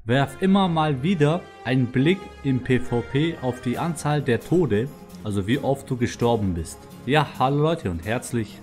Werf immer mal wieder einen Blick im PvP auf die Anzahl der Tode, also wie oft du gestorben bist. Ja, hallo Leute und herzlich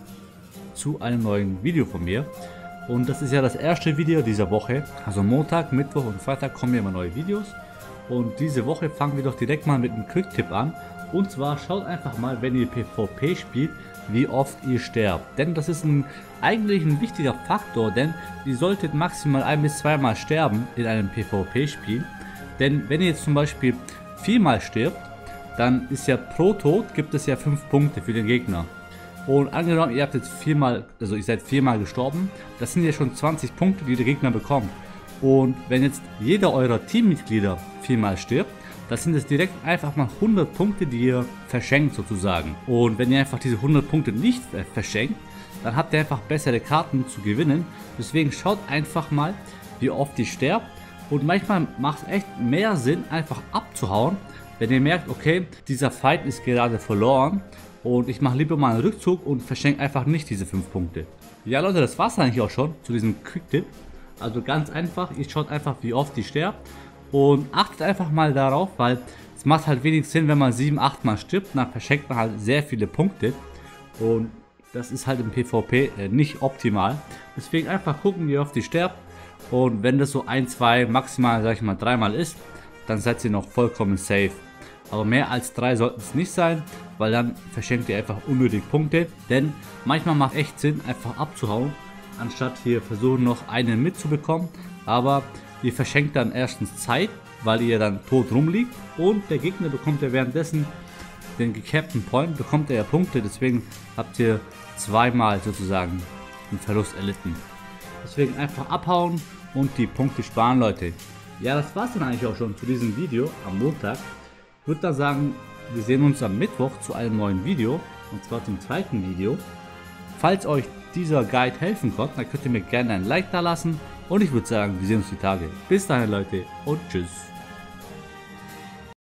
zu einem neuen Video von mir. Und das ist ja das erste Video dieser Woche. Also Montag, Mittwoch und Freitag kommen ja immer neue Videos. Und diese Woche fangen wir doch direkt mal mit einem Quick-Tipp an. Und zwar schaut einfach mal, wenn ihr PvP spielt, wie oft ihr sterbt. Denn das ist eigentlich ein wichtiger Faktor, denn ihr solltet maximal 1- bis 2-mal sterben in einem PvP-Spiel. Denn wenn ihr jetzt zum Beispiel 4-mal stirbt, dann ist ja pro Tod gibt es ja 5 Punkte für den Gegner. Und angenommen, ihr habt jetzt 4-mal, also ihr seid 4-mal gestorben, das sind ja schon 20 Punkte, die der Gegner bekommt. Und wenn jetzt jeder eurer Teammitglieder 4-mal stirbt, das sind es direkt einfach mal 100 Punkte, die ihr verschenkt sozusagen. Und wenn ihr einfach diese 100 Punkte nicht verschenkt, dann habt ihr einfach bessere Karten zu gewinnen. Deswegen schaut einfach mal, wie oft ihr sterbt. Und manchmal macht es echt mehr Sinn, einfach abzuhauen, wenn ihr merkt, okay, dieser Fight ist gerade verloren. Und ich mache lieber mal einen Rückzug und verschenke einfach nicht diese 5 Punkte. Ja Leute, das war es eigentlich auch schon zu diesem Quick-Tipp. Also ganz einfach, ihr schaut einfach, wie oft ihr sterbt. Und achtet einfach mal darauf, weil es macht halt wenig Sinn, wenn man 7-8 Mal stirbt, dann verschenkt man halt sehr viele Punkte. Und das ist halt im PvP nicht optimal. Deswegen einfach gucken, wie oft ihr sterbt. Und wenn das so 1, 2, maximal, sag ich mal, 3-mal ist, dann seid ihr noch vollkommen safe. Aber mehr als 3 sollten es nicht sein, weil dann verschenkt ihr einfach unnötig Punkte. Denn manchmal macht es echt Sinn, einfach abzuhauen, anstatt hier versuchen noch einen mitzubekommen. Aber ihr verschenkt dann erstens Zeit, weil ihr dann tot rumliegt, und der Gegner bekommt ja währenddessen den gecappten Point, bekommt er ja Punkte, deswegen habt ihr 2-mal sozusagen einen Verlust erlitten. Deswegen einfach abhauen und die Punkte sparen, Leute. Ja, das war's dann eigentlich auch schon zu diesem Video am Montag. Ich würde dann sagen, wir sehen uns am Mittwoch zu einem neuen Video, und zwar zum zweiten Video. Falls euch dieser Guide helfen konnte, dann könnt ihr mir gerne ein Like da lassen. Und ich würde sagen, wir sehen uns die Tage. Bis dahin Leute und tschüss.